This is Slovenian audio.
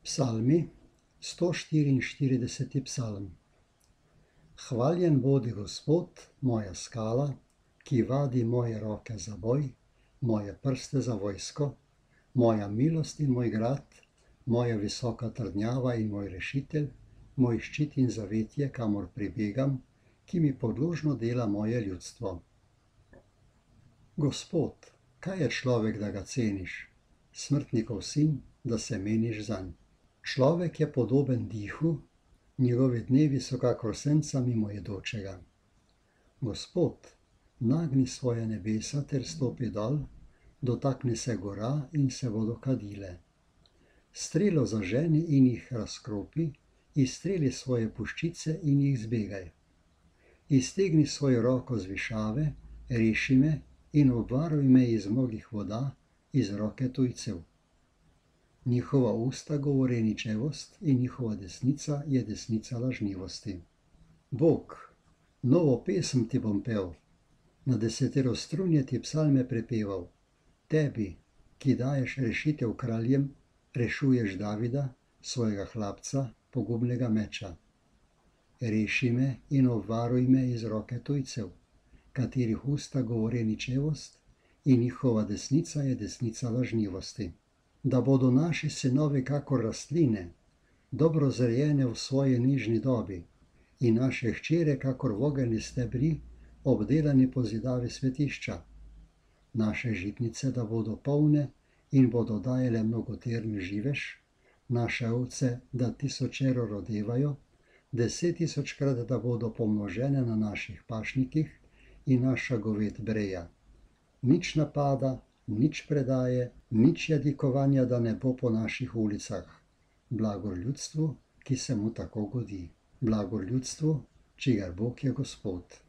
Psalmi, 144. psalm. Hvaljen bodi Gospod, moja skala, ki vadi moje roke za boj, moje prste za vojsko, moja milost in moj grad, moja visoka trdnjava in moj rešitelj, moj ščit in zavetje, kamor pribegam, ki mi podložno dela moje ljudstvo. Gospod, kaj je človek, da ga ceniš, smrtnikov sin, da se meniš zanj? Človek je podoben dihu, njegovi dnevi so kakor senca mimoidočega. Gospod, nagni svoje nebesa ter stopi dol, dotakni se gora in se bodo kadile. Strelo zaženi in jih razkropi, izstreli svoje puščice in jih zbegaj. Iztegni svojo roko z višave, reši me in obvaruj me iz mnogih voda, iz roke tujcev. Njihova usta govore ničevost in njihova desnica je desnica lažnivosti. Bog, novo pesem ti bom pel, na deseterostrunje ti psalme prepeval. Tebi, ki daješ rešitev kraljem, rešuješ Davida, svojega hlapca, pogubnega meča. Reši me in obvaruj me iz roke tujcev, katerih usta govore ničevost in njihova desnica je desnica lažnivosti. Da bodo naši sinovi kakor rastline, dobro zrejene v svoji nižni dobi, in naše hčere kakor vogelni stebri, obdelani po zidavi svetišča. Naše žitnice, da bodo polne in bodo dajale mnogotern živež, naše ovce, da tisočero rodevajo, 10.000-krat, da bodo pomnožene na naših pašnikih in naša goved breja. Nič napada, nič predaje, nič jadikovanja, da ne bo po naših ulicah. Blagor ljudstvu, ki se mu tako godi. Blagor ljudstvu, čigar Bog je Gospod.